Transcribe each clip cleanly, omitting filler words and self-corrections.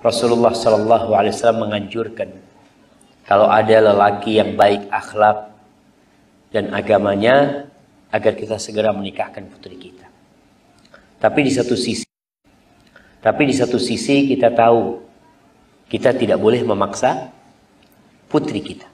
Rasulullah SAW menganjurkan kalau ada lelaki yang baik akhlak dan agamanya, agar kita segera menikahkan putri kita. Tapi di satu sisi kita tahu kita tidak boleh memaksa putri kita.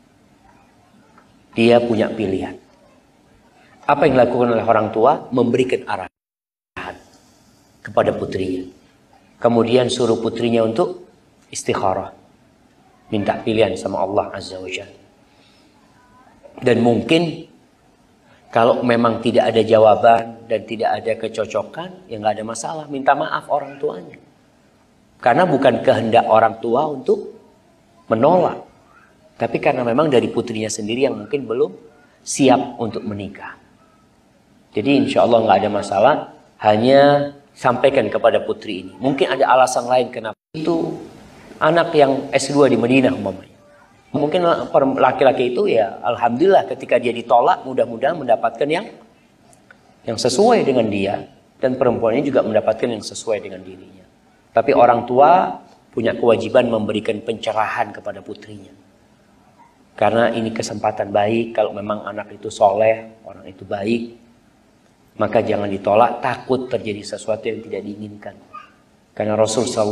Dia punya pilihan. Apa yang dilakukan oleh orang tua? Memberikan arahan kepada putrinya. Kemudian suruh putrinya untuk istikharah. Minta pilihan sama Allah Azza wa Jalla. Dan mungkin kalau memang tidak ada jawaban dan tidak ada kecocokan, ya nggak ada masalah. Minta maaf orang tuanya. Karena bukan kehendak orang tua untuk menolak. Tapi karena memang dari putrinya sendiri yang mungkin belum siap untuk menikah. Jadi insya Allah nggak ada masalah. Hanya sampaikan kepada putri ini. Mungkin ada alasan lain kenapa. Itu anak yang S2 di Madinah umpamanya. Mungkin laki-laki itu ya alhamdulillah ketika dia ditolak mudah-mudahan mendapatkan yang sesuai dengan dia. Dan perempuannya juga mendapatkan yang sesuai dengan dirinya. Tapi orang tua punya kewajiban memberikan pencerahan kepada putrinya. Karena ini kesempatan baik kalau memang anak itu soleh, orang itu baik. Maka jangan ditolak, takut terjadi sesuatu yang tidak diinginkan. Karena Rasul SAW